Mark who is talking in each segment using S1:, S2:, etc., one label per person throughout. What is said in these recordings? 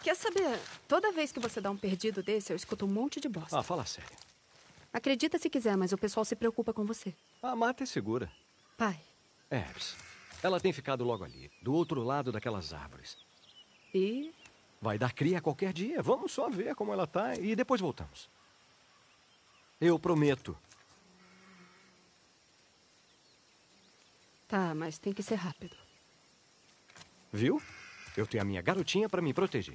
S1: Quer saber? Toda vez que você dá um perdido desse, eu escuto um monte de bosta.
S2: Ah, fala sério.
S1: Acredita se quiser, mas o pessoal se preocupa com você.
S2: A Marta é segura.
S1: Pai.
S2: Ebbs, ela tem ficado logo ali, do outro lado daquelas árvores.
S1: E?
S2: Vai dar cria qualquer dia. Vamos só ver como ela tá e depois voltamos. Eu prometo.
S1: Tá, mas tem que ser rápido.
S2: Viu? Eu tenho a minha garotinha pra me proteger.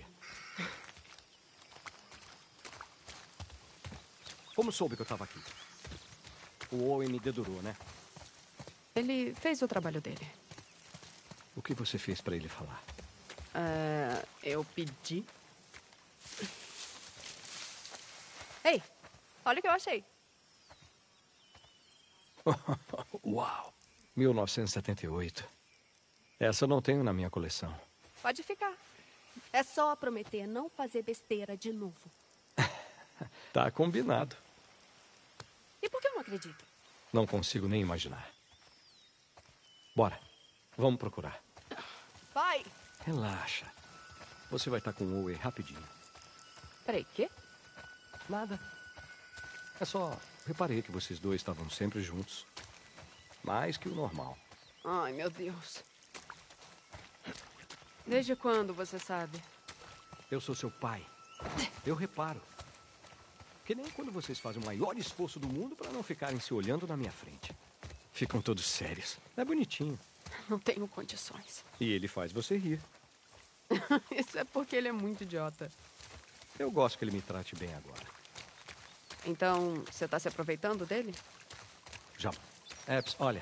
S2: Como soube que eu tava aqui? O Owen me dedurou, né?
S1: Ele fez o trabalho dele.
S2: O que você fez pra ele falar?
S1: Eu pedi. Ei, olha o que eu achei.
S2: Uau! 1978. Essa eu não tenho na minha coleção.
S1: Pode ficar. É só prometer não fazer besteira de novo.
S2: Tá combinado.
S1: E por que eu não acredito?
S2: Não consigo nem imaginar. Bora. Vamos procurar.
S1: Pai!
S2: Relaxa. Você vai estar com o Owen rapidinho.
S1: Peraí, quê?
S2: Nada. É só... Reparei que vocês dois estavam sempre juntos. Mais que o normal.
S1: Ai, meu Deus. Desde quando você sabe?
S2: Eu sou seu pai. Eu reparo. Que nem quando vocês fazem o maior esforço do mundo para não ficarem se olhando na minha frente. Ficam todos sérios. É bonitinho.
S1: Não tenho condições.
S2: E ele faz você rir.
S1: Isso é porque ele é muito idiota.
S2: Eu gosto que ele me trate bem agora.
S1: Então, você tá se aproveitando dele?
S2: Já. Ebbs, olha.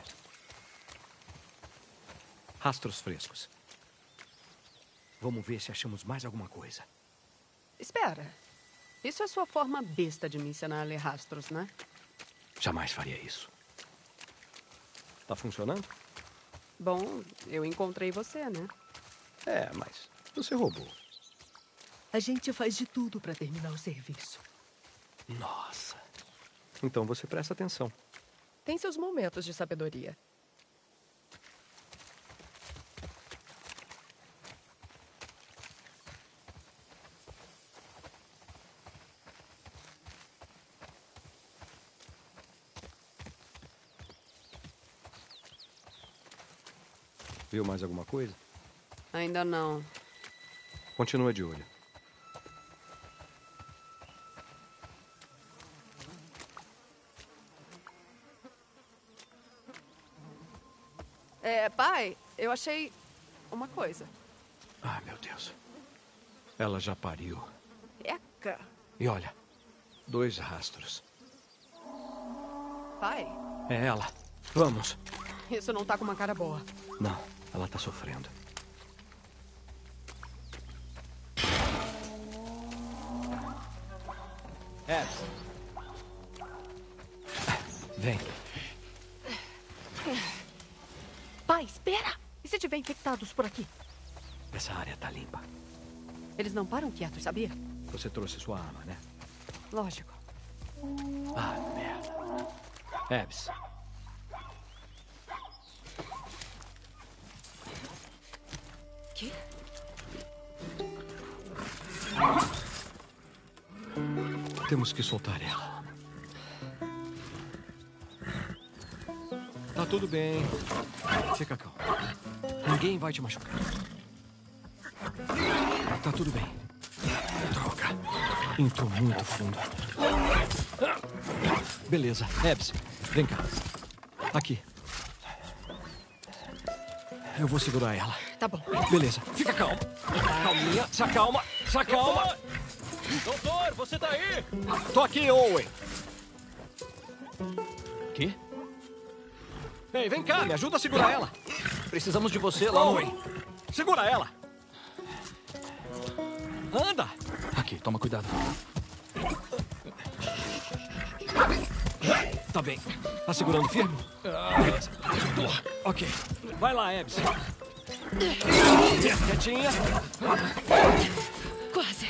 S2: Rastros frescos. Vamos ver se achamos mais alguma coisa.
S1: Espera. Isso é sua forma besta de me ensinar a ler rastros, né?
S2: Jamais faria isso. Tá funcionando?
S1: Bom, eu encontrei você, né?
S2: É, mas você roubou.
S3: A gente faz de tudo para terminar o serviço.
S2: Nossa. Então você presta atenção.
S1: Tem seus momentos de sabedoria.
S2: Viu mais alguma coisa?
S1: Ainda não.
S2: Continua de olho.
S1: Pai, eu achei uma coisa.
S2: Ai, meu Deus. Ela já pariu.
S1: Eca!
S2: E olha, 2 rastros.
S1: Pai,
S2: É ela. Vamos.
S1: isso não tá com uma cara boa.
S2: Não, ela tá sofrendo. Ebbs. Vem.
S1: Pai, espera! E se tiver infectados por aqui?
S2: Essa área tá limpa.
S1: Eles não param quietos, sabia?
S2: Você trouxe sua arma, né?
S1: Lógico.
S2: Ah, merda. Ebbs.
S1: Que?
S2: Temos que soltar ela. Tá tudo bem. Fica calmo. Ninguém vai te machucar. Tá tudo bem. Droga. Entrou muito fundo. Beleza. Ebbs, vem cá. Aqui. Eu vou segurar ela.
S1: Tá bom.
S2: Beleza. Fica calmo. Calminha. Se acalma. Se acalma.
S4: Doutor, você tá aí?
S2: Tô aqui, Owen. Quê? Ei, vem cá. Me ajuda a segurar ela.
S4: Precisamos de você lá.
S2: Owen, segura ela. Anda.
S4: Aqui, toma cuidado.
S2: Tá bem. Tá segurando firme? Beleza. Ok. Vai lá, Ebbs. Quietinha.
S1: Quase.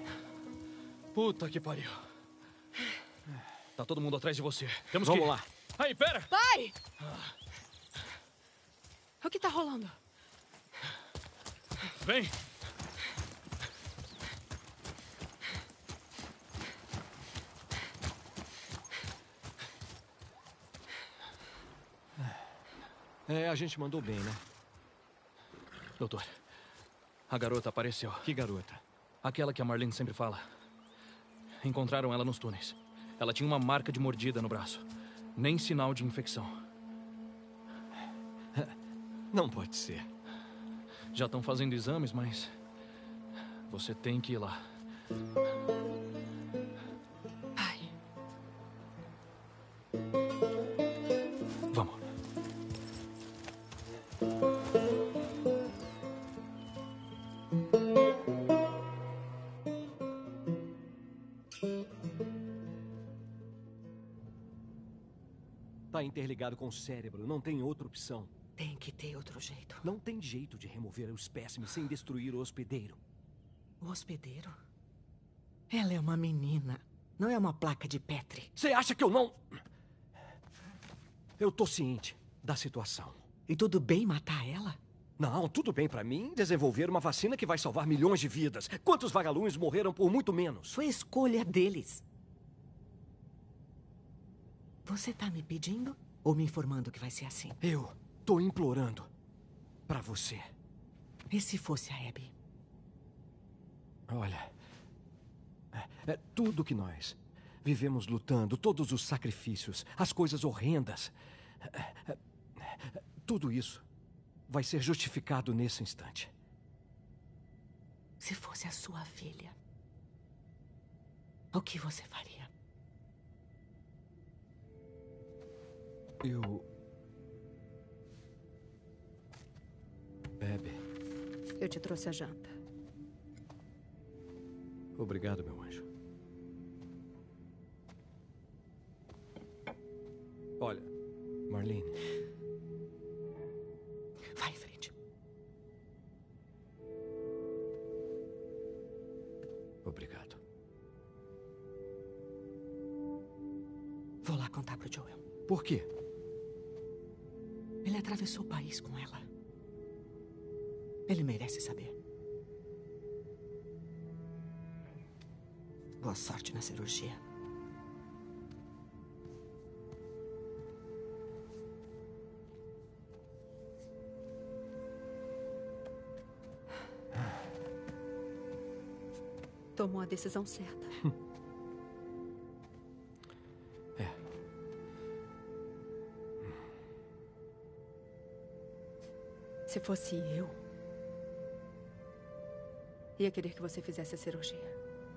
S4: Puta que pariu. Tá todo mundo atrás de você. Temos
S2: Vamos
S4: que...
S2: lá.
S4: Aí, pera!
S1: Pai! O que tá rolando?
S4: Vem!
S2: A gente mandou bem, né?
S4: Doutor, a garota apareceu.
S2: Que garota?
S4: Aquela que a Marlene sempre fala. Encontraram ela nos túneis. Ela tinha uma marca de mordida no braço. Nem sinal de infecção.
S2: Não pode ser.
S4: Já estão fazendo exames, mas... você tem que ir lá.
S1: Pai.
S4: Vamos.
S2: Tá interligado com o cérebro. Não tem outra opção.
S3: Tem que ter outro jeito.
S2: Não tem jeito de remover o espécime sem destruir o hospedeiro.
S3: O hospedeiro? Ela é uma menina. Não é uma placa de Petri.
S2: Você acha que eu não... Eu tô ciente da situação.
S3: E tudo bem matar ela?
S2: Não, tudo bem pra mim desenvolver uma vacina que vai salvar milhões de vidas. Quantos vagalumes morreram por muito menos?
S3: Foi escolha deles. Você tá me pedindo ou me informando que vai ser assim?
S2: Eu tô implorando pra você.
S3: E se fosse a Abby?
S2: Olha, tudo que nós vivemos lutando, todos os sacrifícios, as coisas horrendas, tudo isso vai ser justificado nesse instante.
S3: Se fosse a sua filha, o que você faria?
S2: Abby.
S1: Eu te trouxe a janta.
S2: Obrigado, meu anjo. Olha, Marlene.
S3: Vai em frente.
S2: Obrigado.
S3: Vou lá contar pro Joel.
S2: Por quê?
S3: Ele atravessou o país com ela. Ele merece saber. Boa sorte na cirurgia.
S1: Tomou a decisão certa. Se fosse eu, ia querer que você fizesse a cirurgia.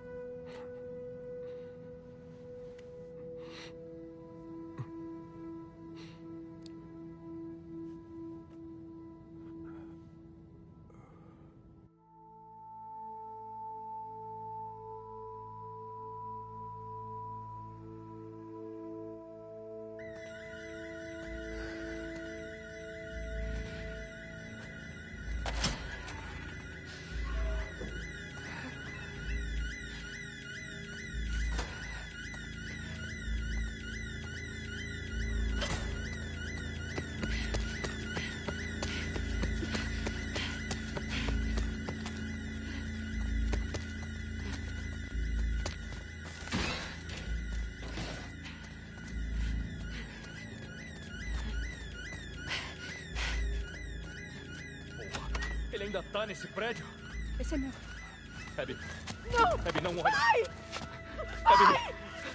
S4: Ele ainda tá nesse prédio?
S1: Esse é meu.
S4: Abby.
S1: Não!
S4: Abby, não olha.
S1: Pai!
S4: Abby.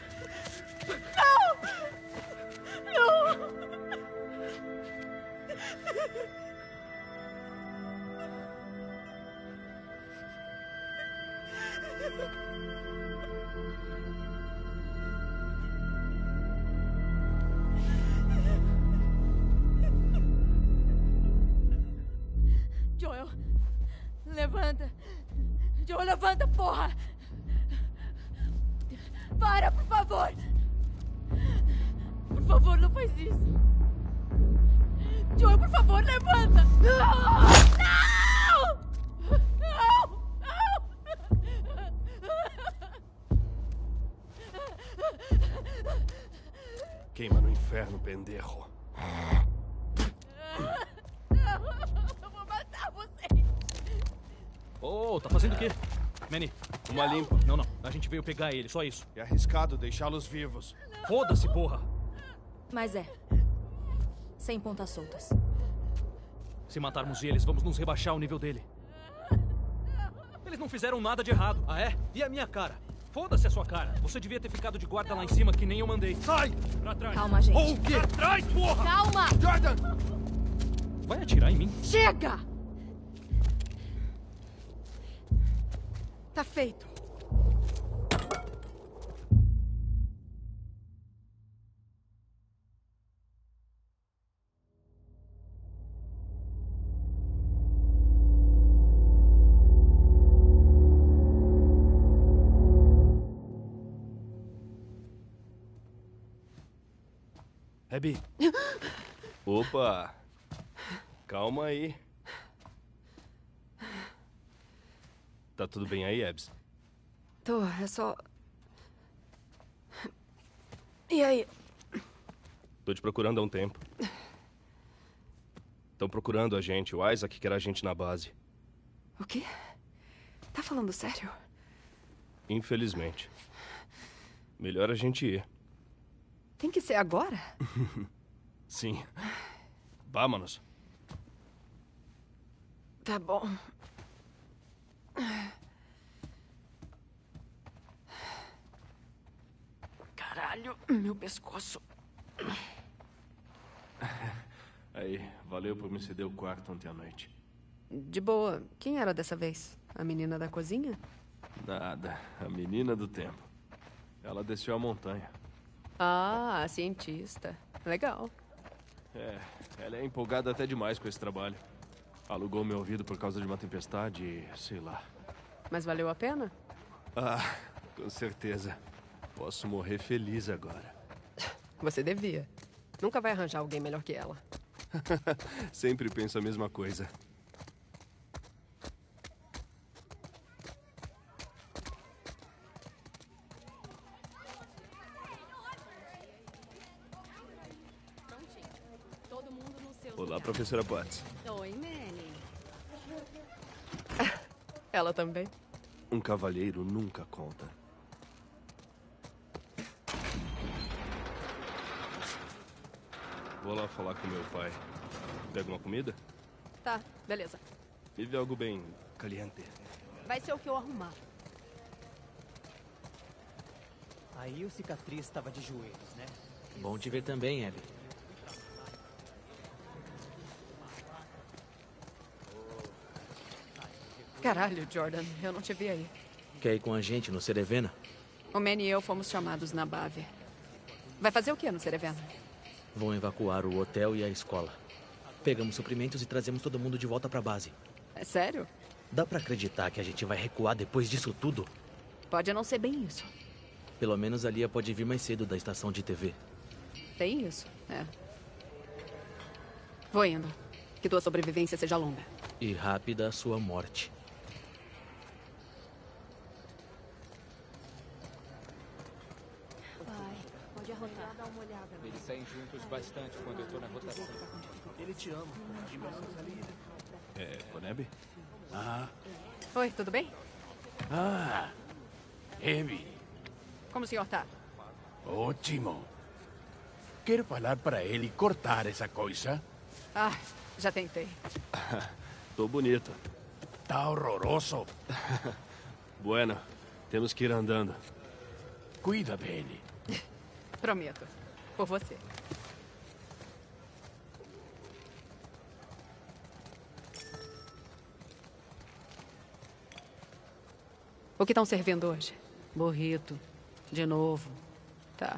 S1: Não! Não! Joel, levanta. Joel, levanta, porra! Para, por favor! Por favor, não faz isso. Joel, por favor, levanta! Não! Não! Não!
S5: Queima no inferno, pendejo.
S1: Eu vou matar vocês.
S4: Oh, tá fazendo o quê? Manny.
S5: Uma limpa.
S4: Não, não. A gente veio pegar ele, só isso.
S5: É arriscado deixá-los vivos.
S4: Foda-se, porra!
S6: Mas é. Sem pontas soltas.
S4: Se matarmos eles, vamos nos rebaixar ao nível dele. Eles não fizeram nada de errado. Ah, é? E a minha cara? Foda-se a sua cara. Você devia ter ficado de guarda lá em cima, que nem eu mandei.
S5: Sai!
S4: Pra trás.
S6: Calma, gente.
S5: Ou o quê?
S4: Pra trás, porra!
S6: Calma!
S5: Jordan!
S4: Vai atirar em mim?
S1: Chega! Tá feito.
S5: Abby. Opa! Calma aí. Tá tudo bem aí, Ebbs?
S1: Tô, é só... E aí?
S5: Tô te procurando há um tempo. Estão procurando a gente. O Isaac quer a gente na base.
S1: O quê? Tá falando sério?
S5: Infelizmente. Melhor a gente ir.
S1: Tem que ser agora?
S5: Sim. Vámonos.
S1: Tá bom. Caralho, meu pescoço.
S5: Aí, valeu por me ceder o quarto ontem à noite.
S1: De boa. Quem era dessa vez? A menina da cozinha?
S5: Nada. A menina do tempo. Ela desceu a montanha.
S1: Ah, a cientista. Legal.
S5: É, ela é empolgada até demais com esse trabalho. Alugou meu ouvido por causa de uma tempestade e sei lá.
S1: Mas valeu a pena?
S5: Ah, com certeza. Posso morrer feliz agora.
S1: Você devia. Nunca vai arranjar alguém melhor que ela.
S5: Sempre penso a mesma coisa. Olá, professora Potts.
S1: Oi, Manny. Ela também.
S5: Um cavalheiro nunca conta. Vou lá falar com meu pai. Pega uma comida?
S1: Tá, beleza.
S5: Me vê algo bem caliente.
S1: Vai ser o que eu arrumar.
S7: Aí o cicatriz estava de joelhos, né?
S3: Bom te ver também, Abby.
S1: Caralho, Jordan, eu não te vi aí.
S3: Quer ir com a gente no Cerevena?
S1: O Manny e eu fomos chamados na Bávia. Vai fazer o que no Cerevena?
S3: Vão evacuar o hotel e a escola. Pegamos suprimentos e trazemos todo mundo de volta pra base.
S1: É sério?
S3: Dá pra acreditar que a gente vai recuar depois disso tudo?
S1: Pode não ser bem isso.
S3: Pelo menos a Lia pode vir mais cedo da estação de TV.
S1: Tem isso, é. Vou indo. Que tua sobrevivência seja longa.
S3: E rápida a sua morte.
S6: Pode arrotar. Dá uma olhada.
S7: Eles saem juntos bastante quando eu tô na rotação. Ele te ama.
S5: É, Koneb?
S1: Oi, tudo bem?
S8: Abby,
S1: Como o senhor tá?
S8: ótimo. Quero falar para ele cortar essa coisa.
S1: Ah, já tentei.
S5: Tô bonito.
S8: Tá horroroso.
S5: Bueno, temos que ir andando.
S8: Cuida dele.
S1: Prometo. Por você. O que estão servindo hoje? Burrito. De novo. Tá.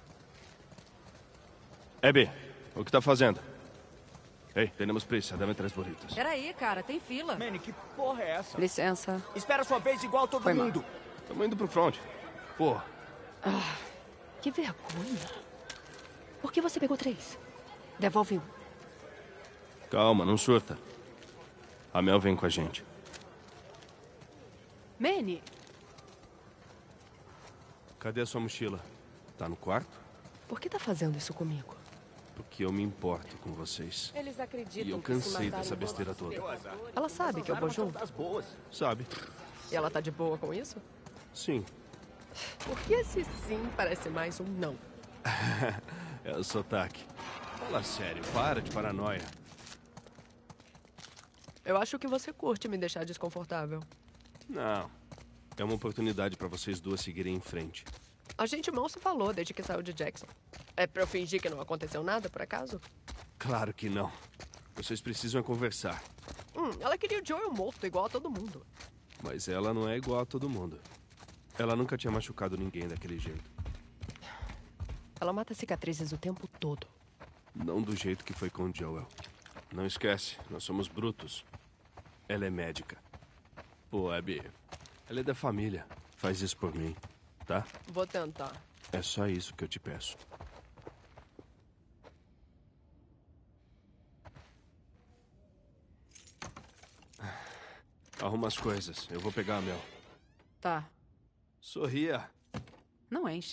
S5: Abby, o que tá fazendo? Ei, temos pressa. Dá-me 3 burritos.
S6: Peraí, cara, tem fila.
S7: Manny, que porra é essa?
S1: Licença.
S7: Espera a sua vez igual todo
S1: Foi mal.
S7: mundo.
S5: Tamo indo pro front. Pô,
S1: Que vergonha. Por que você pegou 3? Devolve um.
S5: calma, não surta. A Mel vem com a gente.
S1: Manny,
S5: Cadê a sua mochila? Tá no quarto?
S9: Por que tá fazendo isso comigo?
S5: Porque eu me importo com vocês.
S9: Eles acreditam
S5: E eu
S9: que se
S5: cansei
S9: matarem
S5: dessa besteira
S9: todos
S5: toda.
S9: Ela sabe que eu vou junto?
S5: Sabe?
S9: E ela tá de boa com isso?
S5: Sim.
S9: Por que esse sim parece mais um não?
S5: É o sotaque. Fala sério, para de paranoia.
S9: Eu acho que você curte me deixar desconfortável.
S5: Não. É uma oportunidade pra vocês duas seguirem em frente.
S9: A gente mal se falou desde que saiu de Jackson. É pra eu fingir que não aconteceu nada, por acaso?
S5: Claro que não. Vocês precisam conversar.
S9: Ela queria o Joel morto, igual a todo mundo.
S5: Mas ela não é igual a todo mundo. Ela nunca tinha machucado ninguém daquele jeito.
S9: Ela mata cicatrizes o tempo todo.
S5: Não do jeito que foi com o Joel. Não esquece, nós somos brutos. Ela é médica. Pô, Abby, ela é da família. Faz isso por mim, tá?
S9: Vou tentar.
S5: É só isso que eu te peço. Arruma as coisas. Eu vou pegar a Mel.
S10: Tá.
S5: Sorria.
S10: Não enche.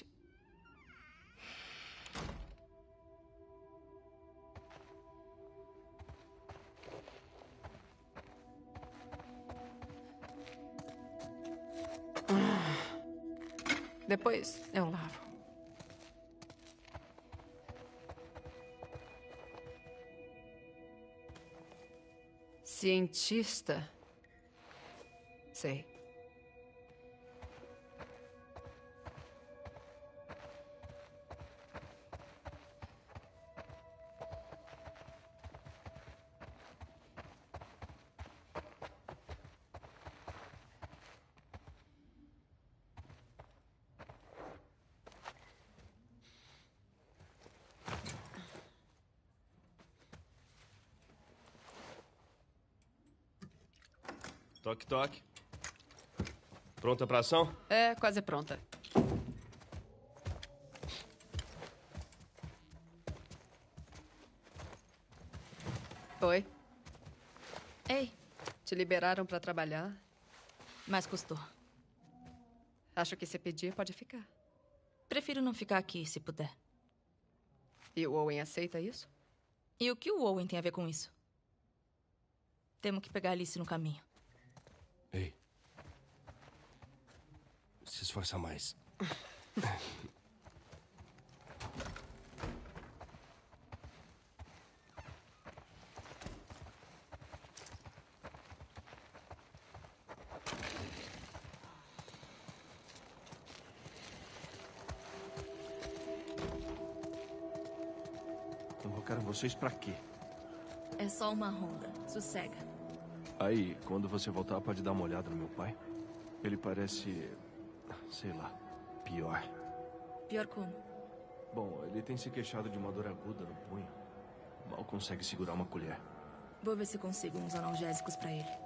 S10: Depois eu lavo. Cientista? Sei.
S5: Toque, toque. Pronta pra ação?
S10: É, quase pronta.
S9: Oi.
S6: Ei,
S9: Te liberaram pra trabalhar?
S6: mas custou.
S9: Acho que se pedir, pode ficar.
S6: Prefiro não ficar aqui, se puder.
S9: E o Owen aceita isso?
S6: E o que o Owen tem a ver com isso? Temos que pegar a Alice no caminho.
S5: Ei. Se esforça mais. Convocaram vocês pra quê?
S6: É só uma ronda. Sossega.
S5: Aí, quando você voltar, pode dar uma olhada no meu pai? Ele parece... sei lá, pior.
S6: Pior como?
S5: Bom, ele tem se queixado de uma dor aguda no punho. Mal consegue segurar uma colher.
S6: Vou ver se consigo uns analgésicos pra ele.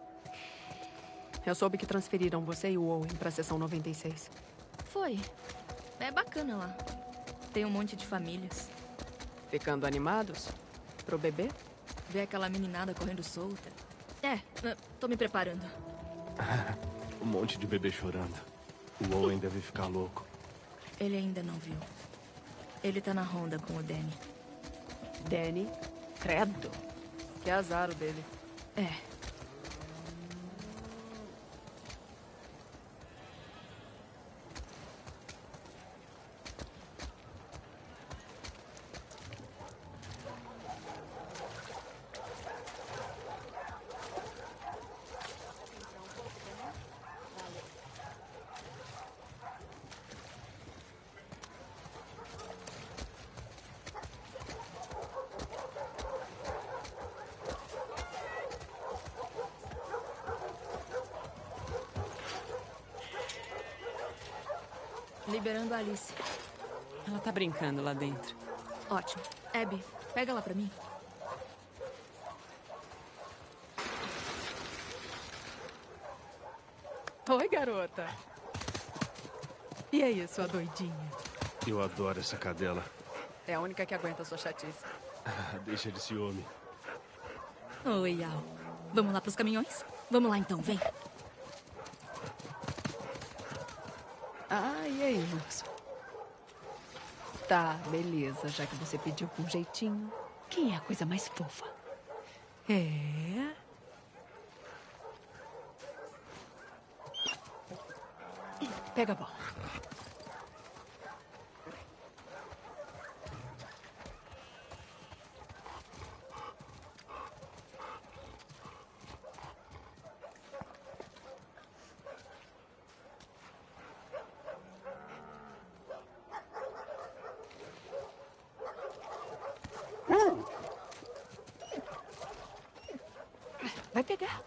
S9: Eu soube que transferiram você e o Owen pra seção 96.
S6: Foi. É bacana lá. Tem um monte de famílias.
S9: Ficando animados? Pro bebê?
S6: Ver aquela meninada correndo solta. Tô me preparando.
S5: Um monte de bebê chorando. O Owen deve ficar louco.
S6: Ele ainda não viu. Ele tá na ronda com o Danny.
S9: Danny? Credo. Que azar o dele.
S6: É. Liberando a Alice.
S10: Ela tá brincando lá dentro.
S6: Ótimo. Abby, pega ela pra mim.
S9: Oi, garota. E aí, sua doidinha?
S5: Eu adoro essa cadela.
S9: É a única que aguenta a sua chatice.
S5: Deixa de ciúme.
S6: Oi, Al. Vamos lá pros caminhões? Vamos lá então, vem.
S9: Ah, e aí, moço?
S10: Tá, beleza, já que você pediu com jeitinho.
S1: Quem é a coisa mais fofa?
S10: É.
S1: Pega a bola. Vai pegar.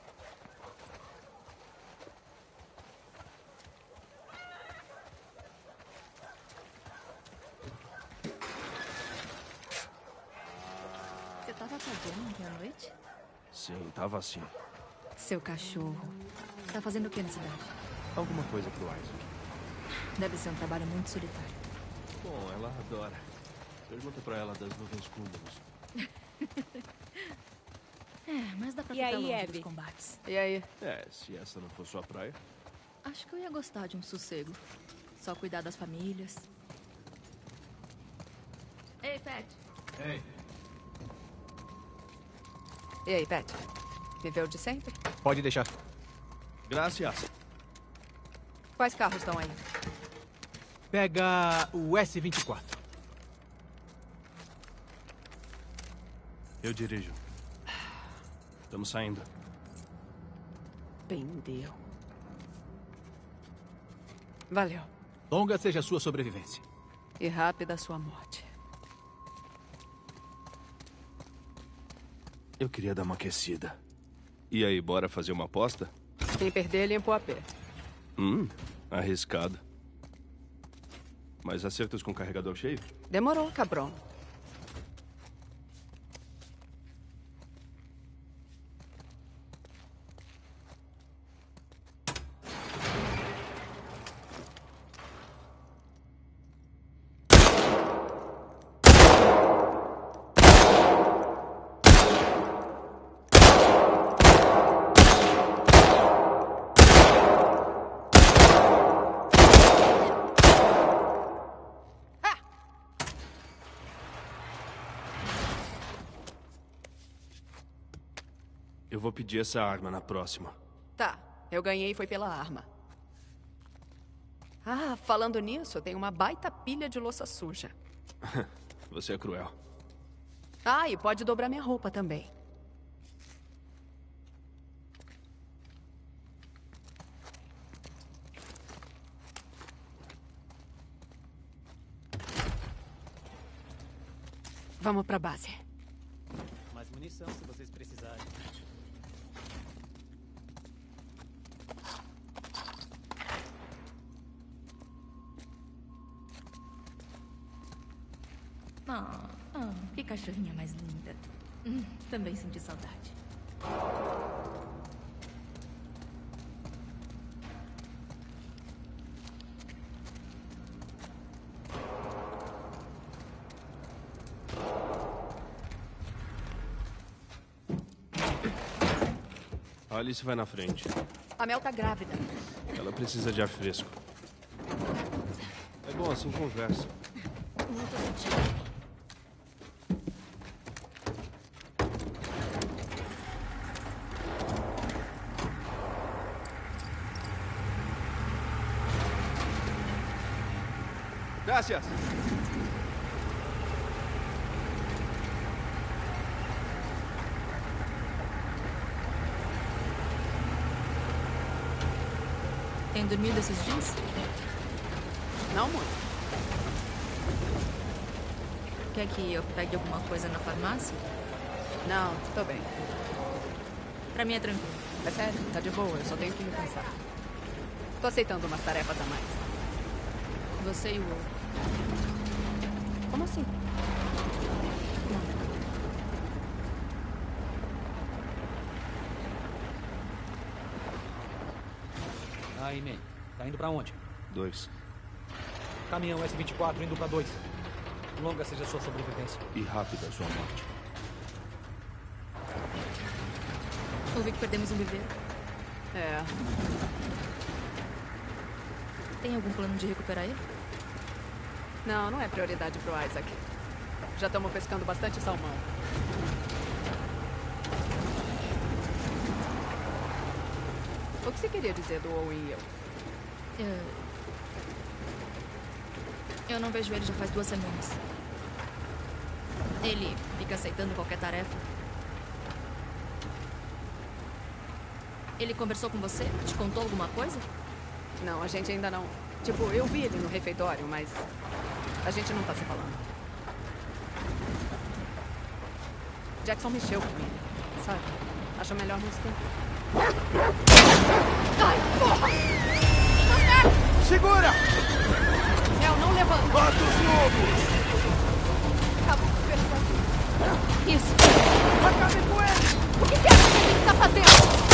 S6: Você tava fazendo ontem à noite?
S5: Sim, tava assim.
S6: Seu cachorro. Tá fazendo o que na cidade?
S5: Alguma coisa pro Isaac.
S6: Deve ser um trabalho muito solitário.
S5: Bom, ela adora. Pergunta pra ela das nuvens cúmulos.
S6: É, mas dá pra
S10: E
S6: ficar
S10: aí,
S6: longe
S10: Abby?
S6: dos combates.
S9: E aí?
S5: É, se essa não for sua praia.
S6: Acho que eu ia gostar de um sossego. Só cuidar das famílias. Ei, Pat.
S2: Ei.
S10: E aí, Pat? Viveu de sempre?
S2: Pode deixar.
S5: Graças.
S10: Quais carros estão aí?
S4: Pega o S24.
S5: Eu dirijo. Estamos saindo.
S10: Pendeu. Valeu.
S4: Longa seja a sua sobrevivência.
S10: E rápida a sua morte.
S5: Eu queria dar uma aquecida. E aí, bora fazer uma aposta?
S10: Quem perder, limpa o AP.
S5: Arriscado. Mas acertos com carregador cheio?
S10: Demorou, cabrão.
S5: Eu vou pedir essa arma na próxima.
S10: Tá, eu ganhei foi pela arma. Ah, falando nisso, eu tenho uma baita pilha de louça suja.
S5: Você é cruel.
S10: Ah, e pode dobrar minha roupa também. Vamos pra base.
S7: Mais munição se vocês precisarem.
S6: Que cachorrinha mais linda. Também senti saudade.
S5: A Alice vai na frente.
S10: A Mel tá grávida.
S5: Ela precisa de ar fresco. É bom, assim conversa.
S6: Não tô sentindo.
S5: Gracias.
S6: Tem dormido esses dias?
S10: Não muito.
S6: Quer que eu pegue alguma coisa na farmácia?
S10: Não, tô bem.
S6: Pra mim é tranquilo.
S10: É sério, tá de boa, eu só tenho que me cansar. Tô aceitando umas tarefas a mais.
S6: Você e o outro.
S10: Como assim?
S4: Aí, man. Tá indo pra onde?
S5: 2.
S4: Caminhão S24 indo pra 2. Longa seja a sua sobrevivência.
S5: E rápida a sua morte.
S6: Ouvi que perdemos um bebê.
S10: É.
S6: Tem algum plano de recuperar ele?
S10: Não, não é prioridade pro Isaac. Já estamos pescando bastante salmão. O que você queria dizer do Owen e eu?
S6: Eu não vejo ele já faz 2 semanas. Ele fica aceitando qualquer tarefa. Ele conversou com você? Te contou alguma coisa?
S10: Não, a gente ainda não... Tipo, eu vi ele no refeitório, mas... a gente não tá se falando. Jackson mexeu com ele, sabe? Acho melhor não se tentar.
S6: Ai, porra!
S8: Segura!
S10: Nel, não levanta!
S8: Mata os lobos!
S10: Acabou com o
S6: Isso!
S10: Acabe com ele! O que acha que ele está fazendo?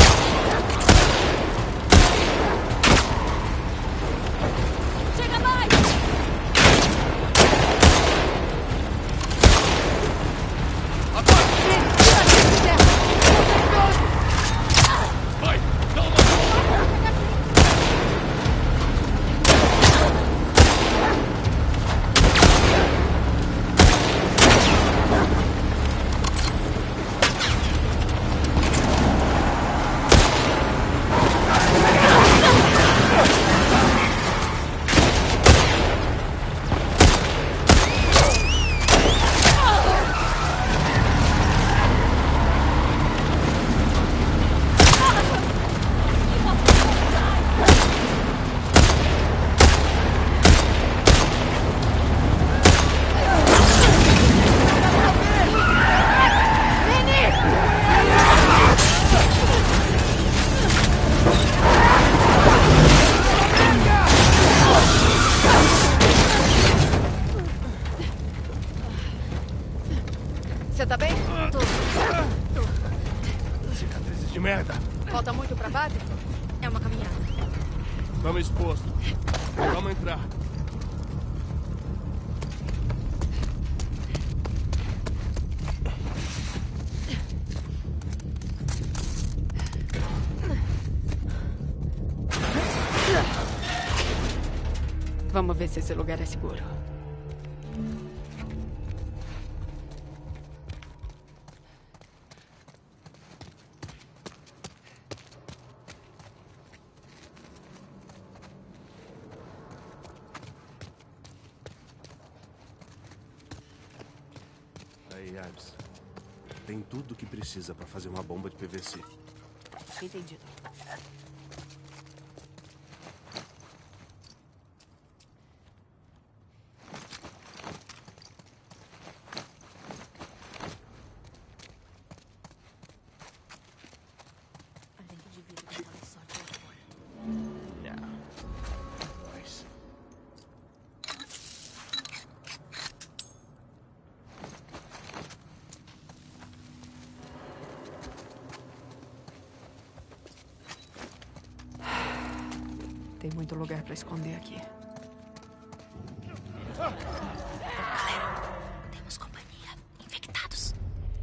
S6: Chega mais!
S8: Vai! Dá uma
S10: Você tá bem?
S8: cicatrizes de merda.
S10: Falta muito pra base?
S6: É uma caminhada.
S5: Estamos expostos. Vamos entrar.
S10: Vamos ver se esse lugar é seguro.
S5: Aí, Abs. Tem tudo o que precisa para fazer uma bomba de PVC.
S10: Entendido. Tem muito lugar pra esconder aqui.
S6: Galera, temos companhia. Infectados.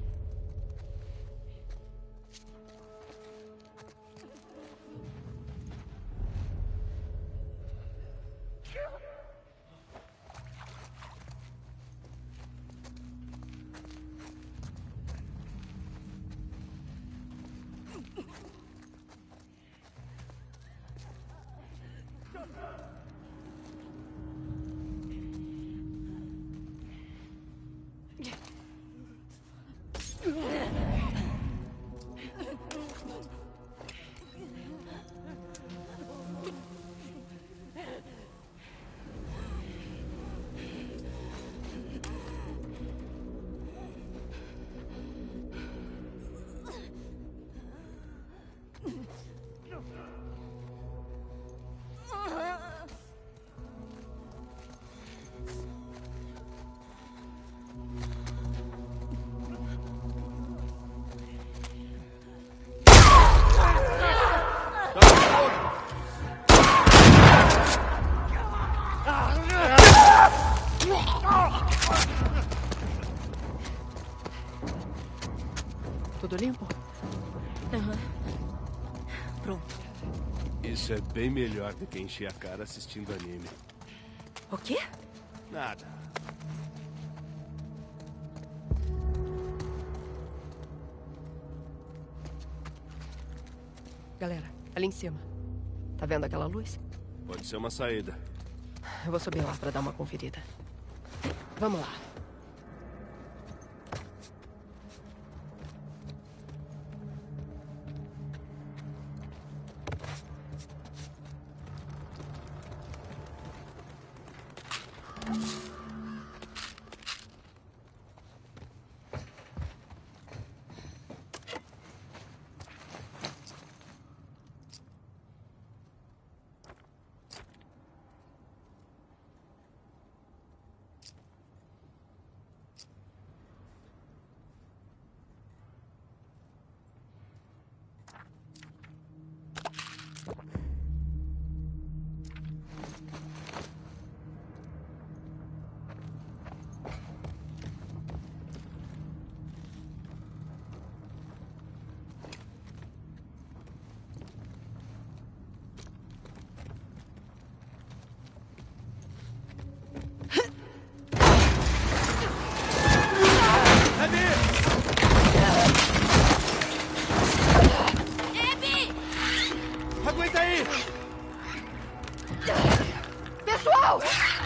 S10: Tudo limpo?
S6: Aham. Pronto.
S5: Isso é bem melhor do que encher a cara assistindo anime.
S6: O quê?
S5: Nada.
S9: Galera, ali em cima. Tá vendo aquela luz?
S5: Pode ser uma saída.
S9: Eu vou subir lá pra dar uma conferida. Vamos lá.
S5: Aguenta aí!
S9: Pessoal!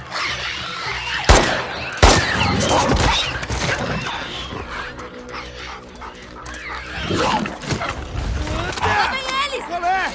S5: Eles! Qual é?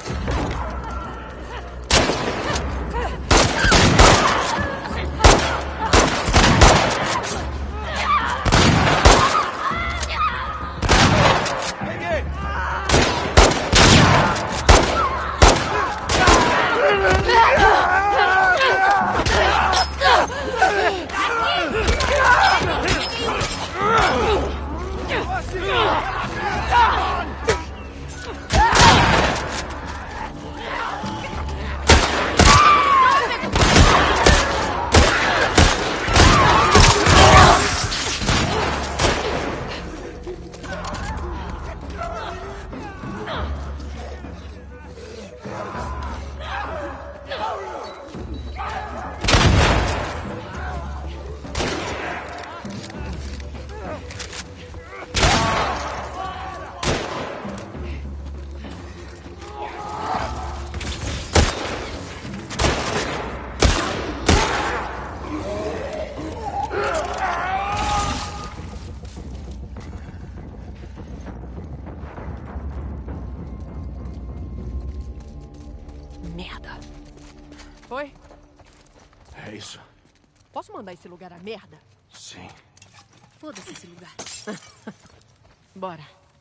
S9: Merda. Oi?
S5: É isso.
S9: Posso mandar esse lugar a merda?
S5: Sim.
S6: Foda-se esse lugar.
S9: Bora.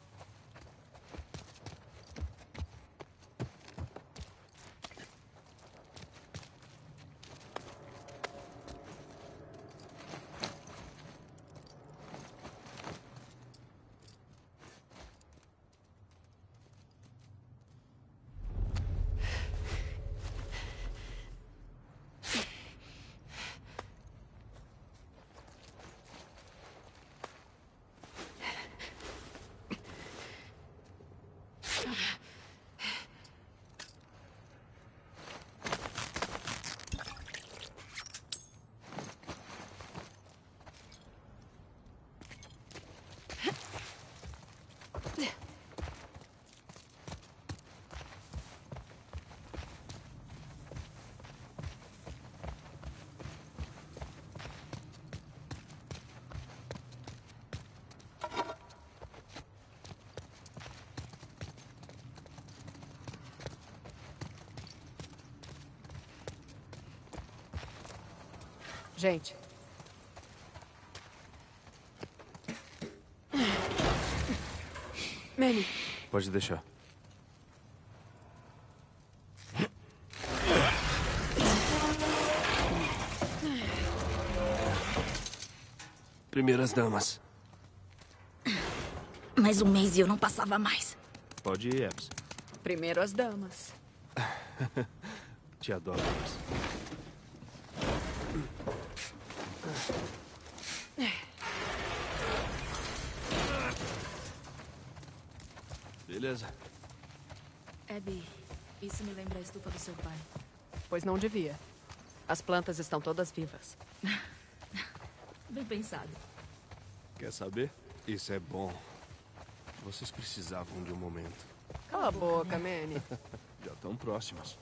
S9: Gente. Manny.
S5: Pode deixar. Primeiras damas.
S6: Mais um mês e eu não passava mais.
S5: Pode ir, Ebbs.
S10: Primeiro as damas.
S5: Te adoro, Ebbs. Beleza.
S6: Abby, isso me lembra a estufa do seu pai.
S9: Pois não devia.
S10: As plantas estão todas vivas.
S6: Bem pensado.
S5: Quer saber? Isso é bom. Vocês precisavam de um momento.
S10: Cala a boca, Manny.
S5: Já estão próximas.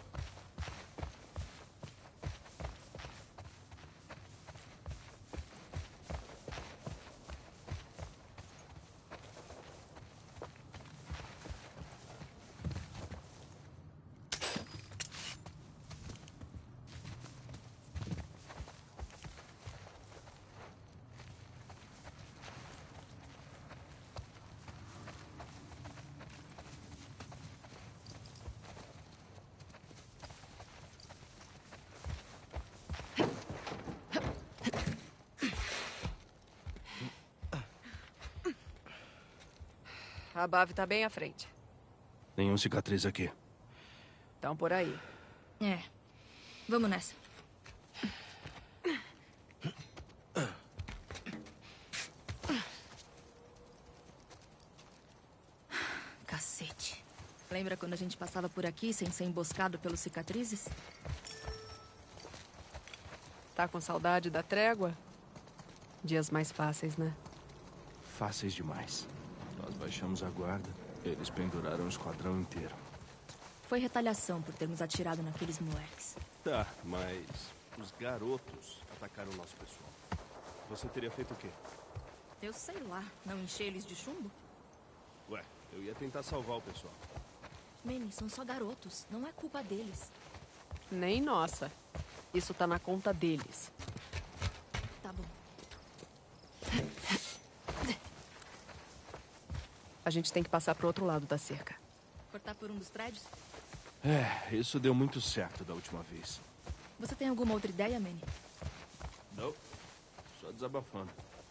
S10: A Bav tá bem à frente.
S5: Nenhum cicatriz aqui.
S10: Estão por aí.
S6: É. Vamos nessa. Cacete. Lembra quando a gente passava por aqui sem ser emboscado pelos cicatrizes?
S10: Tá com saudade da trégua? Dias mais fáceis, né?
S5: Fáceis demais. Nós baixamos a guarda. Eles penduraram o esquadrão inteiro.
S6: Foi retaliação por termos atirado naqueles moleques.
S5: Tá, mas os garotos atacaram o nosso pessoal. Você teria feito o quê?
S6: Eu sei lá. Não encher eles de chumbo?
S5: Ué, eu ia tentar salvar o pessoal.
S6: Manny, são só garotos. Não é culpa deles.
S10: Nem nossa. Isso tá na conta deles.
S6: Tá bom.
S10: A gente tem que passar pro outro lado da cerca.
S6: Cortar por um dos prédios?
S5: É, isso deu muito certo da última vez.
S6: Você tem alguma outra ideia, Manny?
S5: Não, só desabafando.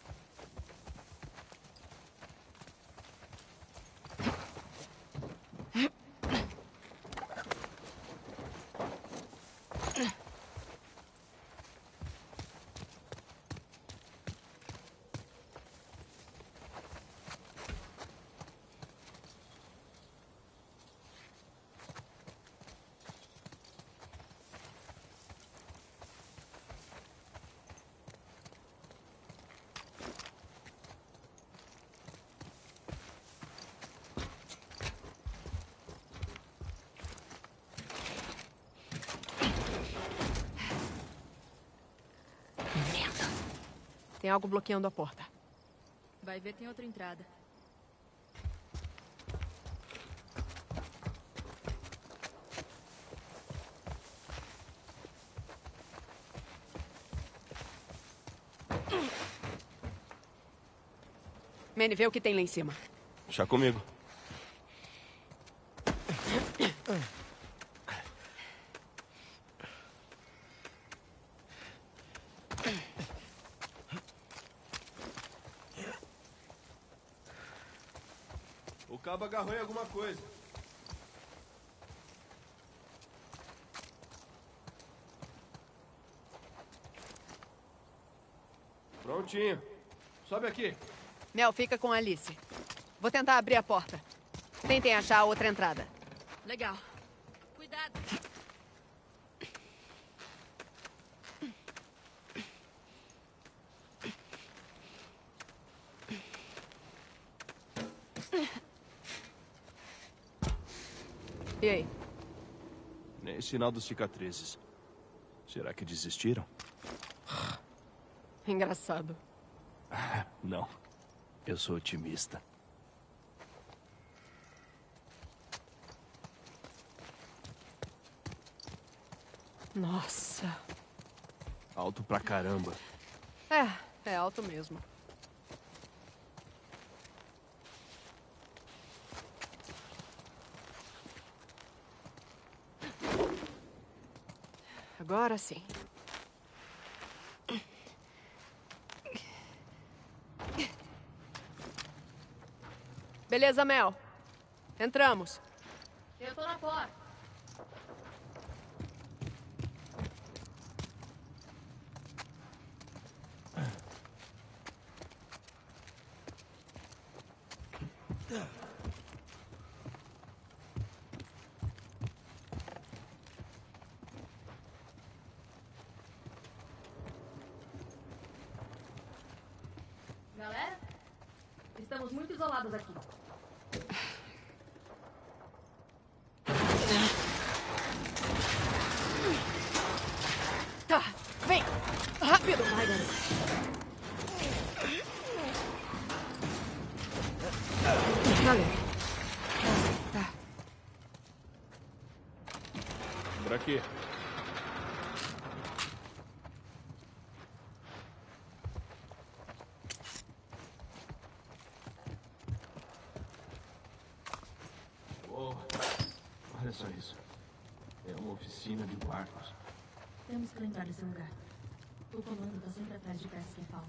S10: Tem algo bloqueando a porta.
S6: Vai ver, tem outra entrada.
S10: Manny, vê o que tem lá em cima.
S5: Deixa comigo. O cabo agarrou em alguma coisa. Prontinho. Sobe aqui.
S10: Mel, fica com a Alice. Vou tentar abrir a porta. Tentem achar a outra entrada.
S6: Legal. Cuidado.
S10: E aí?
S5: Nem sinal dos cicatrizes. Será que desistiram?
S10: Engraçado.
S5: Não. Eu sou otimista.
S10: Nossa.
S5: Alto pra caramba.
S10: É alto mesmo. Agora sim. Beleza, Mel. Entramos.
S6: Eu tô na porta. Galera, estamos muito isolados aqui.
S10: Tá, vem! Rápido!
S6: Vai, garoto.
S10: Valeu. Tá.
S5: Por aqui. Oh, olha só isso. É uma oficina de barcos.
S6: Temos que lembrar desse lugar. O comando tá sempre atrás de peças que faltam.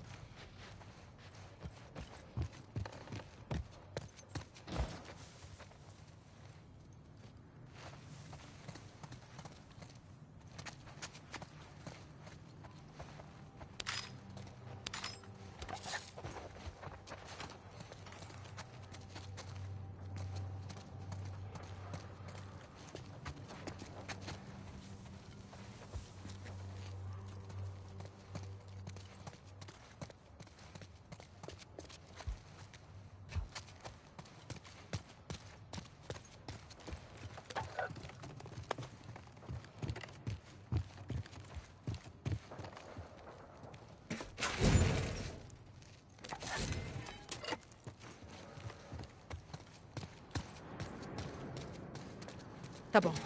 S10: Tá bom.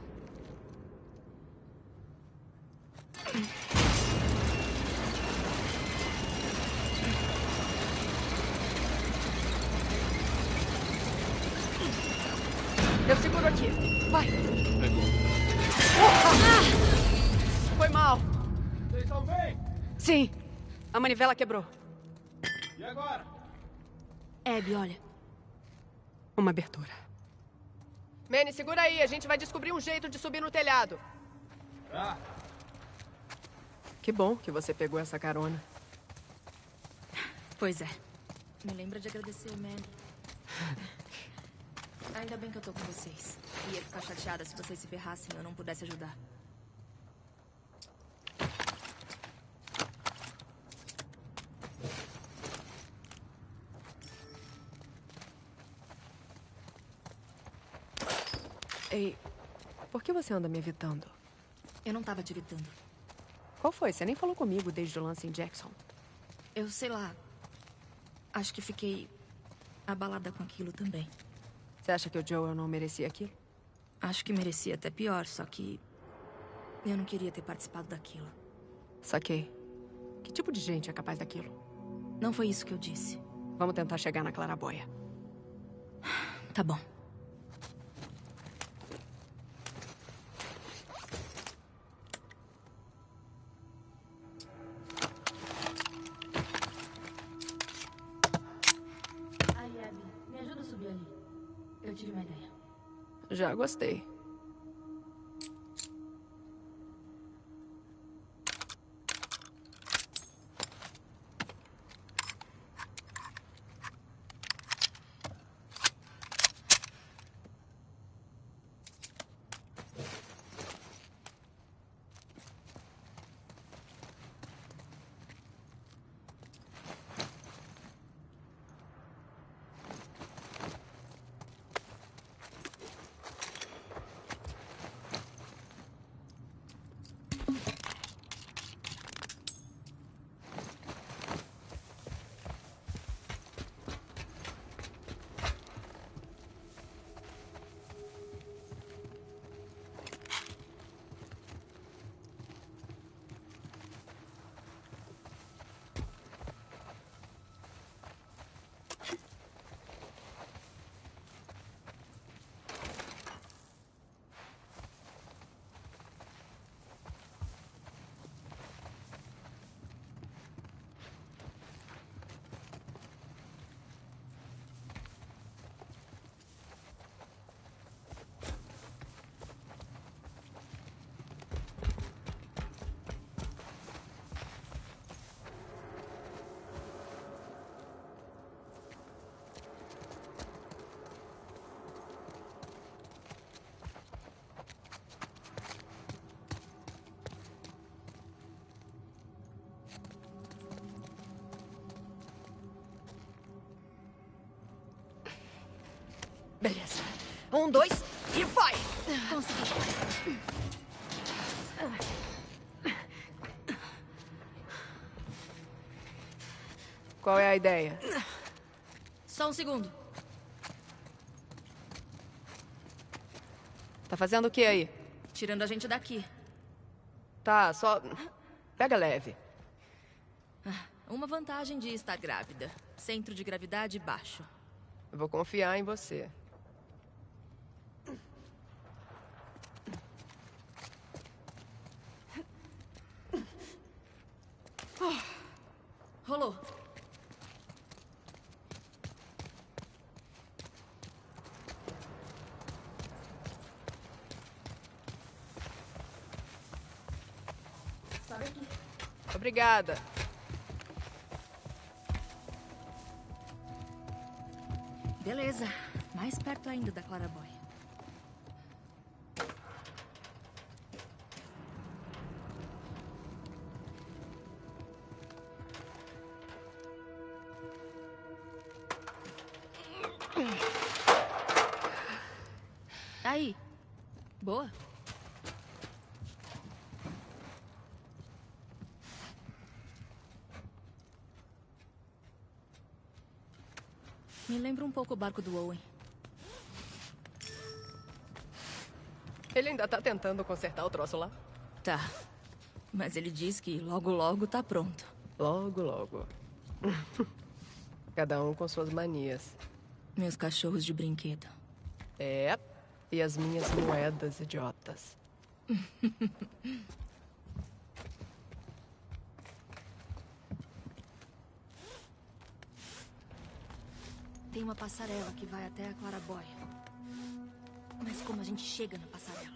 S10: Eu seguro aqui. Vai.
S5: Pegou.
S10: Foi mal.
S5: Vocês estão bem?
S10: Sim. A manivela quebrou.
S5: E agora?
S6: Abby, olha.
S10: Uma abertura.
S9: Manny, segura aí. A gente vai descobrir um jeito de subir no telhado.
S5: Tá.
S10: Que bom que você pegou essa carona.
S6: Pois é. Me lembra de agradecer o Manny. Ainda bem que eu tô com vocês. Ia ficar chateada se vocês se ferrassem e eu não pudesse ajudar.
S10: Ei, por que você anda me evitando?
S6: Eu não tava te evitando.
S10: Qual foi? Você nem falou comigo desde o lance em Jackson.
S6: Eu sei lá. Acho que fiquei abalada com aquilo também.
S10: Você acha que o Joel não merecia aquilo?
S6: Acho que merecia até pior, só que eu não queria ter participado daquilo.
S10: Saquei. Que tipo de gente é capaz daquilo?
S6: Não foi isso que eu disse.
S10: Vamos tentar chegar na claraboia.
S6: Tá bom. Aí, Abby, me ajuda a subir ali. Eu tive uma ideia.
S10: Já gostei.
S9: 1, 2 e vai!
S6: Consegui.
S9: Qual é a ideia?
S6: Só um segundo.
S9: Tá fazendo o que aí?
S6: Tirando a gente daqui.
S9: Tá, só... Pega leve.
S6: Uma vantagem de estar grávida. Centro de gravidade baixo.
S9: Eu vou confiar em você.
S6: Rolou. Sobe aqui.
S9: Obrigada.
S6: Beleza. Mais perto ainda da Clara Boy. Aí. Boa. Me lembra um pouco o barco do Owen.
S9: Ele ainda tá tentando consertar o troço lá?
S6: Tá. Mas ele diz que logo, logo tá pronto.
S9: Logo, logo. Cada um com suas manias.
S6: Meus cachorros de brinquedo.
S9: É. E as minhas moedas idiotas.
S6: Tem uma passarela que vai até a Clara Boy. Mas como a gente chega na passarela?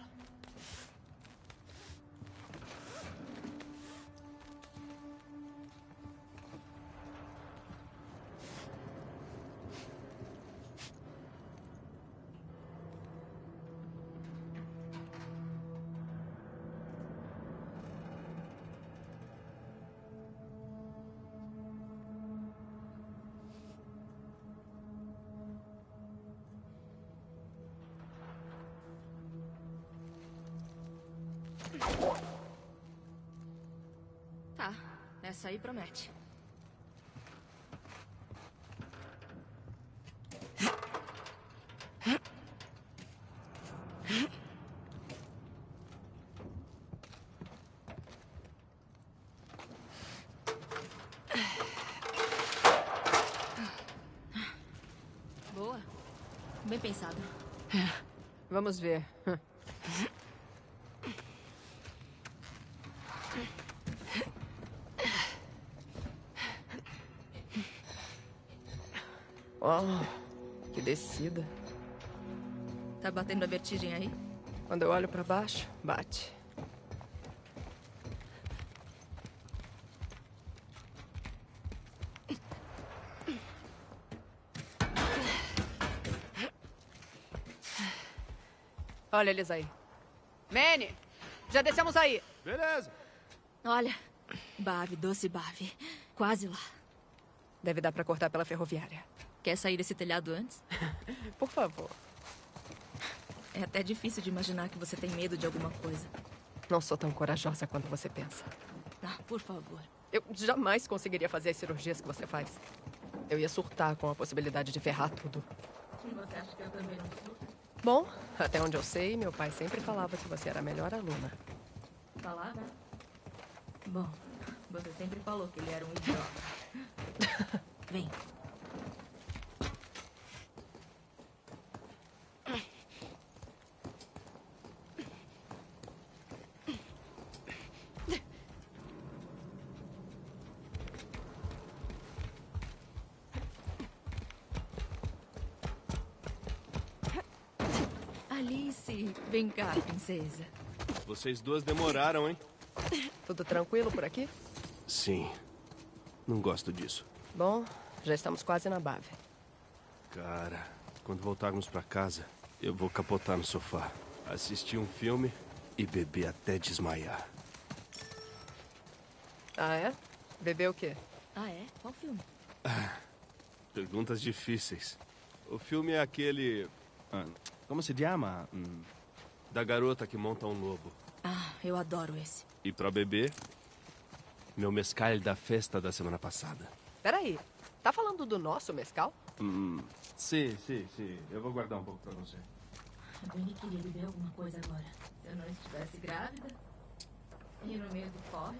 S6: Tá, essa aí promete. Boa. Bem pensado.
S9: Vamos ver. Oh, que descida.
S6: Tá batendo a vertigem aí?
S9: Quando eu olho pra baixo, bate. Olha eles aí. Manny, já descemos aí.
S5: Beleza.
S6: Olha, Bave, doce Bave. Quase lá.
S9: Deve dar pra cortar pela ferroviária.
S6: Quer sair desse telhado antes?
S9: Por favor.
S6: É até difícil de imaginar que você tem medo de alguma coisa.
S9: Não sou tão corajosa quanto você pensa.
S6: Ah, por favor.
S9: Eu jamais conseguiria fazer as cirurgias que você faz. Eu ia surtar com a possibilidade de ferrar tudo.
S6: Você acha que eu também não sou?
S9: Bom, até onde eu sei, meu pai sempre falava que você era a melhor aluna.
S6: Falava? Bom, você sempre falou que ele era um idiota. Vem. Alice, vem cá, princesa.
S5: Vocês duas demoraram, hein?
S9: Tudo tranquilo por aqui?
S5: Sim. Não gosto disso.
S9: Bom, já estamos quase na Bave.
S5: Cara, quando voltarmos pra casa, eu vou capotar no sofá, assistir um filme e beber até desmaiar.
S9: Ah, é? Beber o quê?
S6: Ah, é? Qual filme?
S5: Perguntas difíceis. O filme é aquele Como se chama? Da garota que monta um lobo.
S6: Ah, eu adoro esse.
S5: E pra beber, meu mescal da festa da semana passada.
S9: Peraí, tá falando do nosso mescal?
S5: Sim. Eu vou guardar um pouco pra você.
S6: A Dani queria beber alguma coisa agora. Se eu não estivesse grávida e no meio do corre.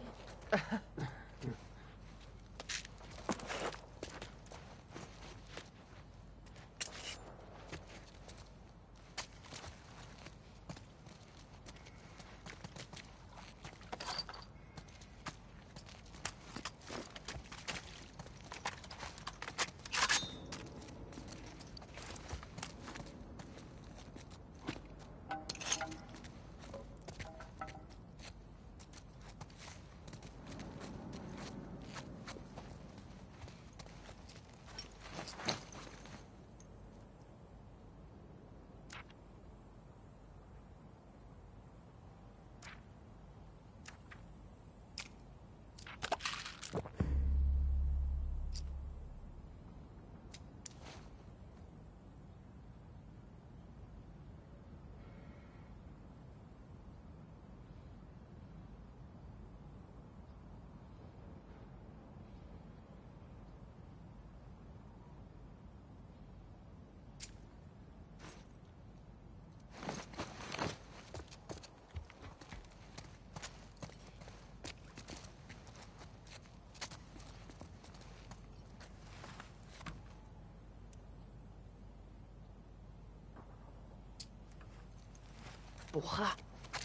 S9: Porra!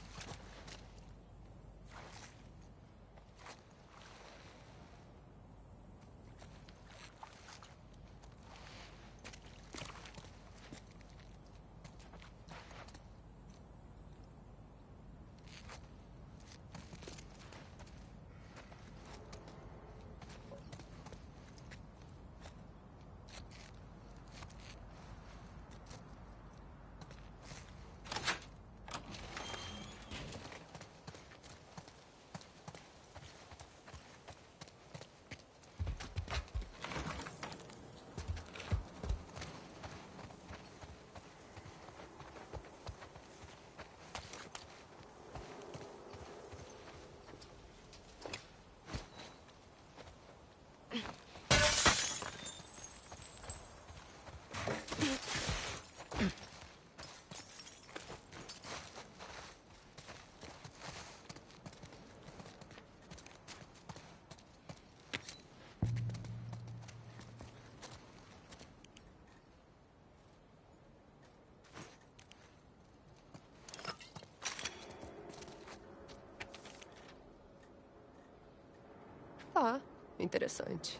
S9: Tá, interessante.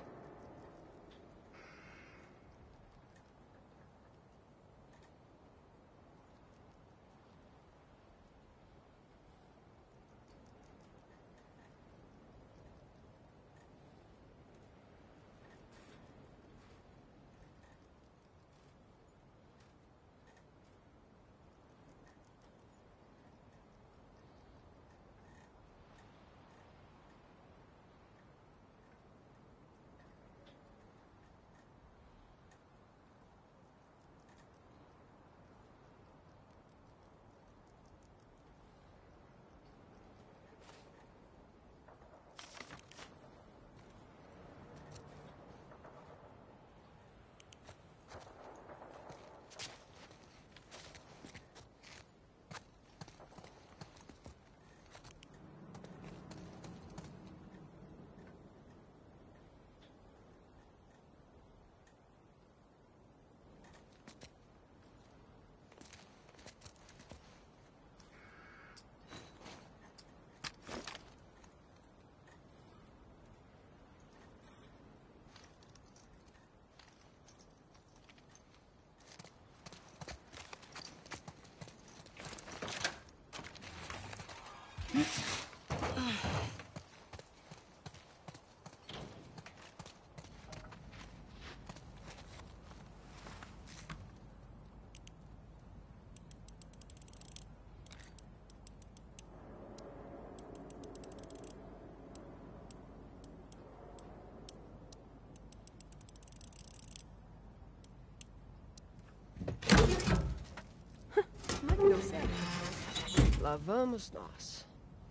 S9: Lá vamos nós.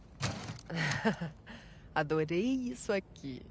S9: Adorei isso aqui.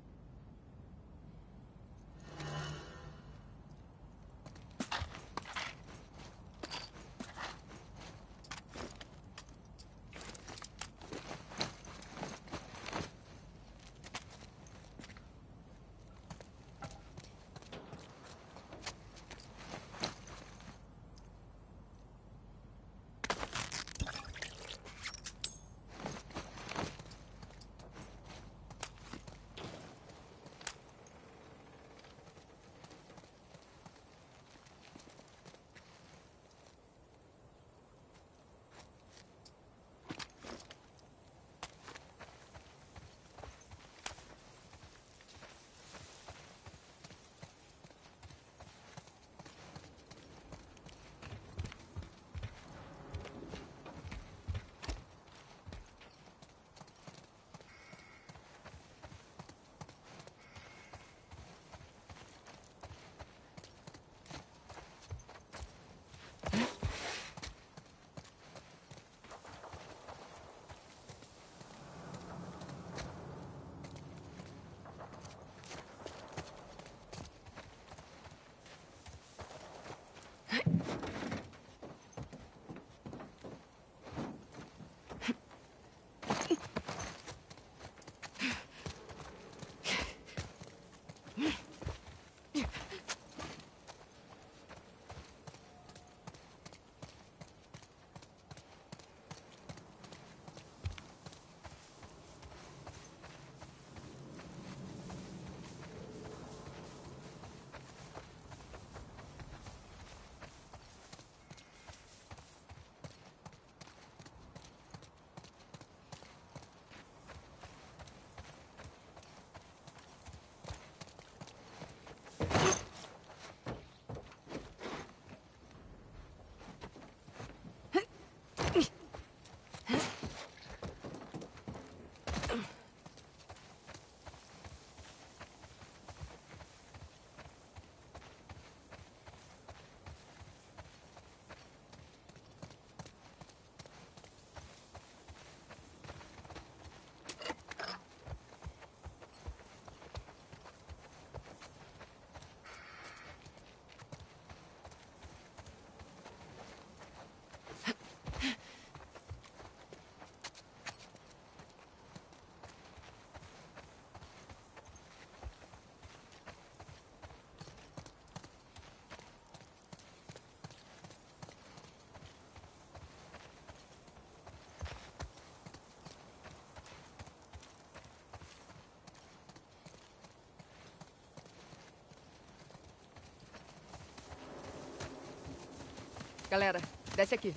S9: Galera, desce aqui.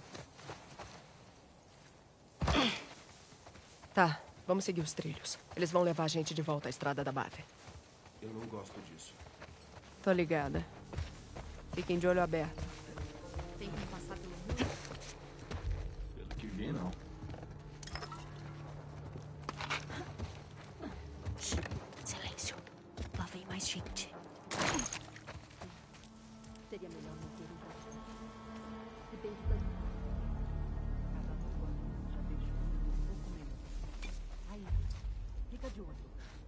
S9: Tá, vamos seguir os trilhos. Eles vão levar a gente de volta à estrada da Bave.
S5: Eu não gosto disso.
S9: Tô ligada. Fiquem de olho aberto.
S6: Tem que passar pelo muro.
S2: Pelo que vi, não.
S1: Silêncio. Lá vem mais gente.
S6: Seria melhor manter um pouco. E bem de banho. Já deixo um pouco menos. Aí, fica de olho.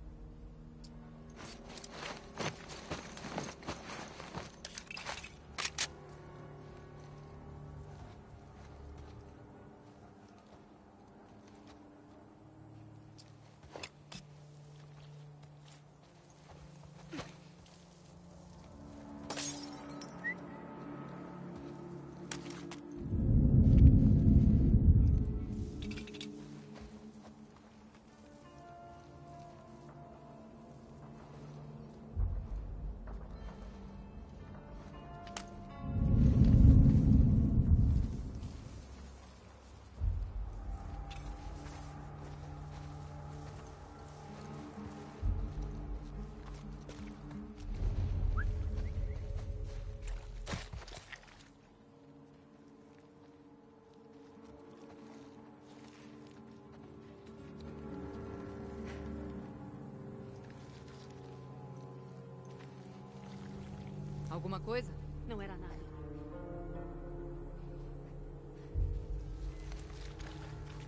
S10: Alguma coisa?
S1: Não era nada.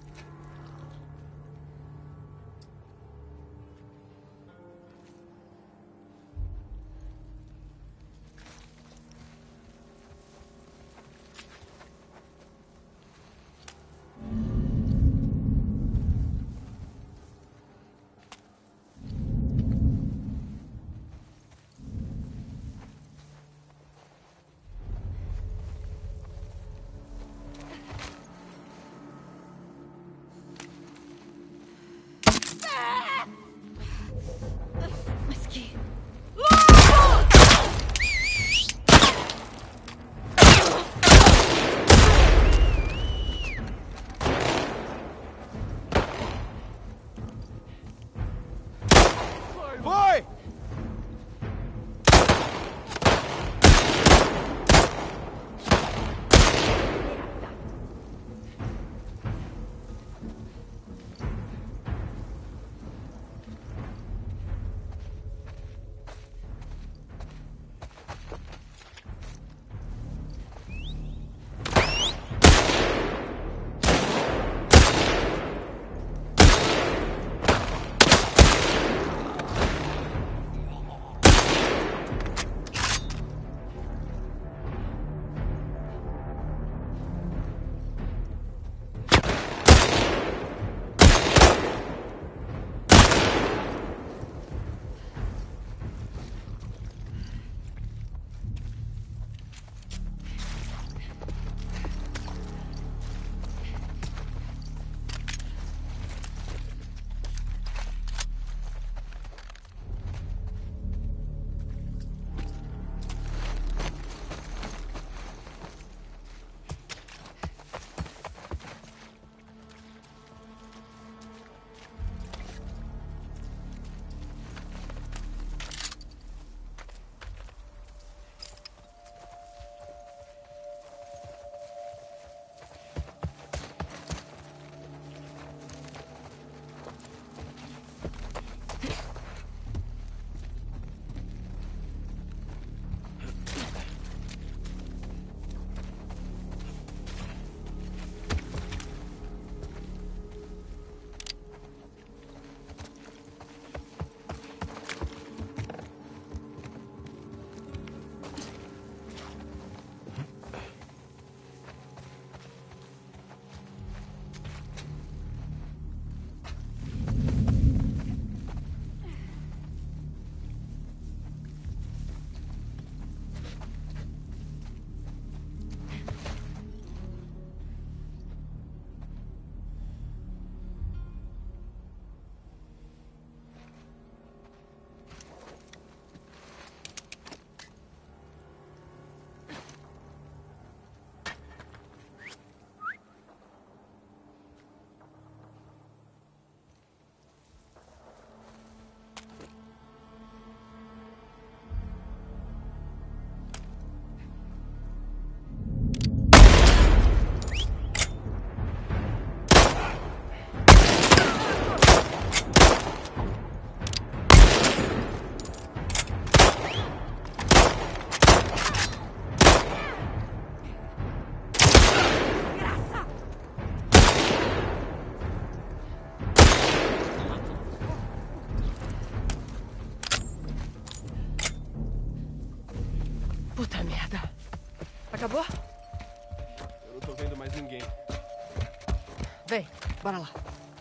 S9: Puta merda. Acabou?
S5: Eu não tô vendo mais ninguém.
S9: Vem, bora lá.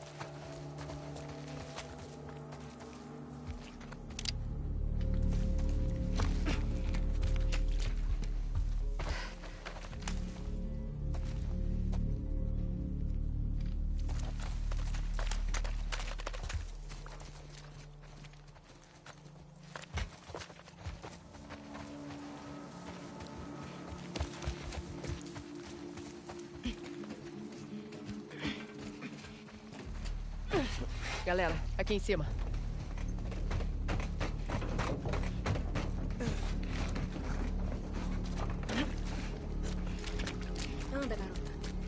S9: Galera, aqui em cima.
S1: Anda, garota.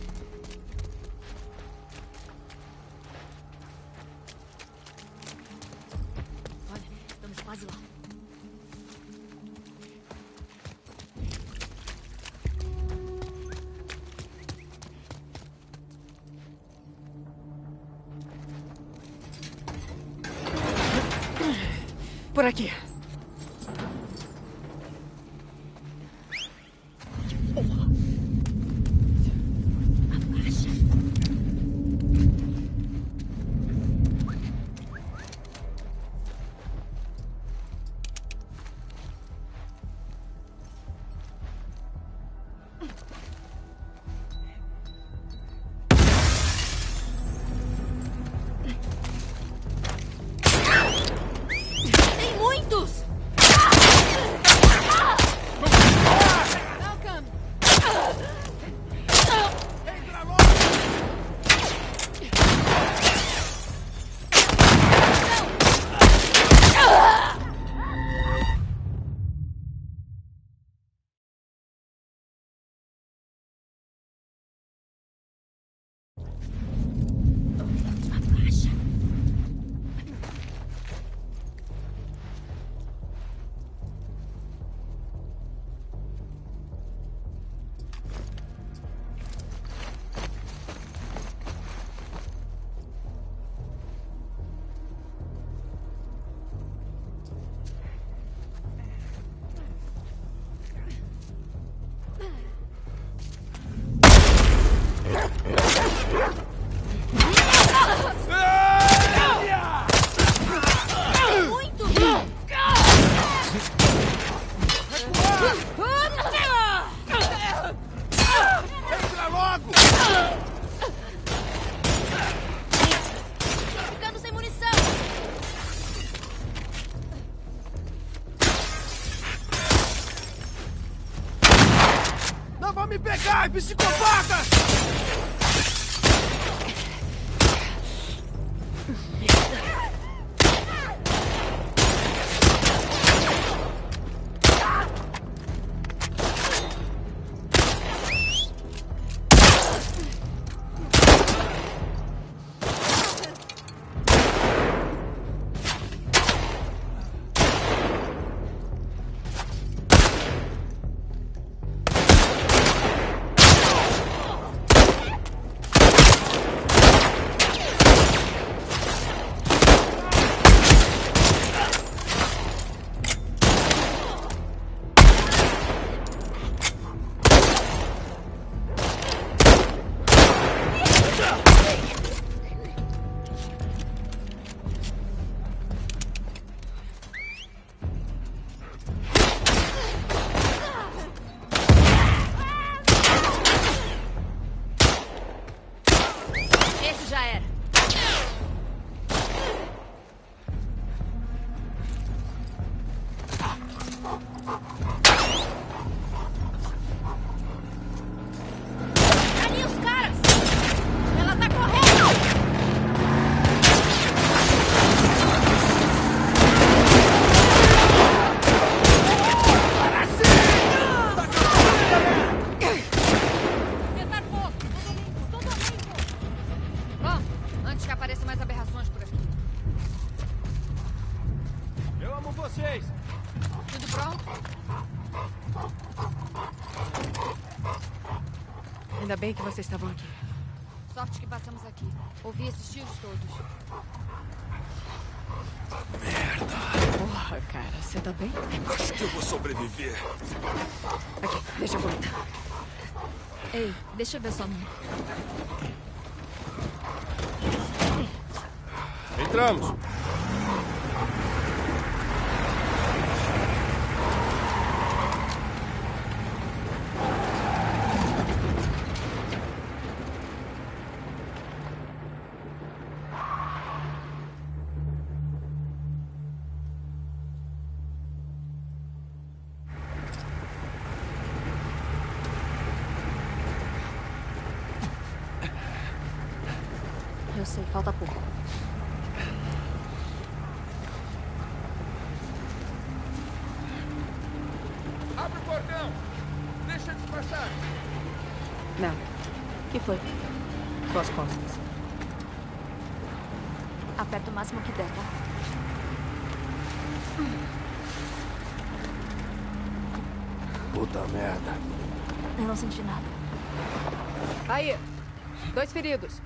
S1: Olha, estamos quase lá.
S9: Por aqui.
S1: Tem muitos!
S8: Entra logo!
S1: Ficando sem munição!
S8: Não vão me pegar, psicopatas!
S1: Esse já era. Ali os caras! Ela tá correndo! Cessar fogo! Tudo limpo! Bom, antes que apareçam mais aberrações por aqui.
S2: Eu amo vocês!
S1: Tudo pronto?
S10: Ainda bem que vocês estavam aqui.
S1: Sorte que passamos aqui. Ouvi esses tiros todos.
S10: Porra, cara, você tá bem?
S11: Acho que eu vou sobreviver.
S10: Aqui, deixa eu comentar.
S1: Ei, deixa eu ver sua mão.
S5: Entramos.
S1: Eu sei, falta pouco.
S11: Abre o portão! Deixa eles passar!
S10: Não,
S1: O que foi?
S10: suas costas.
S1: Aperta o máximo que der, tá?
S5: Puta merda.
S1: Eu não senti nada.
S10: Aí, 2 feridos.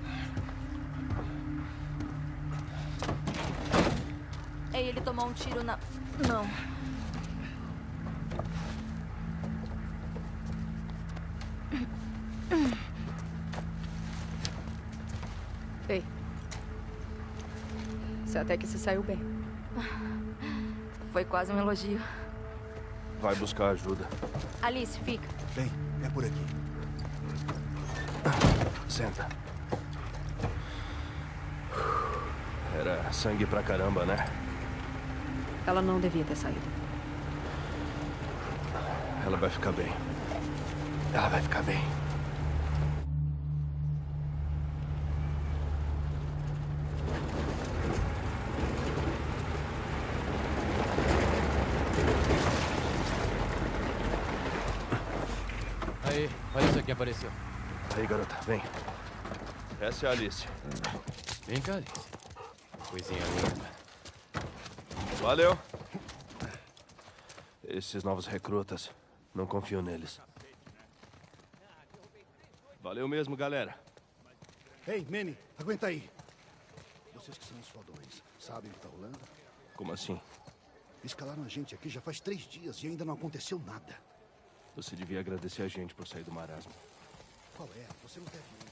S1: Ei, ele tomou um tiro na... Não.
S10: Ei. Você até que se saiu bem.
S1: Foi quase um elogio.
S5: Vai buscar ajuda.
S1: Alice, fica.
S12: Bem, é por aqui.
S5: Senta. Era sangue pra caramba, né?
S10: Ela não devia ter saído.
S5: Ela vai ficar bem. Ela vai ficar bem.
S7: Aí, olha só quem apareceu.
S5: Aí, garota, vem. Essa é a Alice.
S7: Vem cá, Alice. Coisinha linda.
S5: Valeu. Esses novos recrutas, não confio neles. Valeu mesmo, galera.
S12: Ei, Manny, aguenta aí. Vocês que são os fodões, sabem o que tá rolando?
S5: Como assim?
S12: Escalaram a gente aqui já faz 3 dias e ainda não aconteceu nada.
S5: Você devia agradecer a gente por sair do marasmo.
S12: Qual é? Você não deve ir.